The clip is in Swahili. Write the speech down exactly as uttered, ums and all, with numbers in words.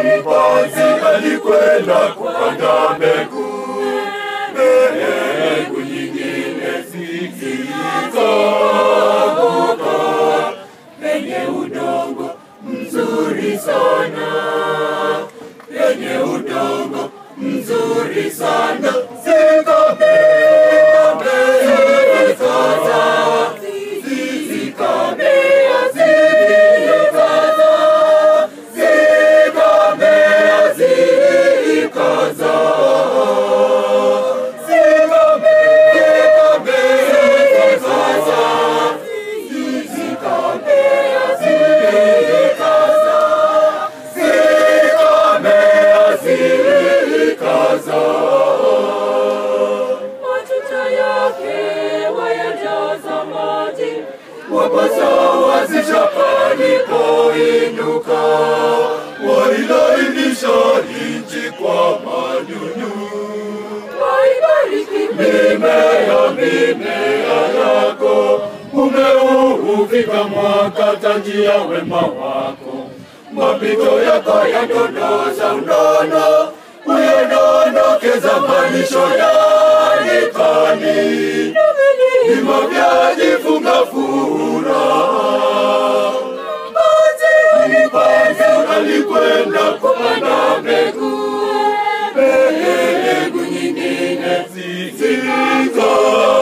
mpanzi alikwenda kupanda mbegu. Mbegu nyingine zikaanguka penye udongo mzuri sana, penye udongo mzuri sana. Zikamea, zikaza, zikamea, zikaza, zikamea, zikaza, wapasawazisha palipoinuka, wailainisha nchi kwa manyunyu. Waibariki mimea, mimea yako, umeuvika mwaka tangia wema wako. Mapito yako yadondoza unono, uyadondokeza malisho ya nyikani. Vima vyajifunga furaha, mpanzi alikwenda kupanda mbegu. Mbegu nyingine zikaanguka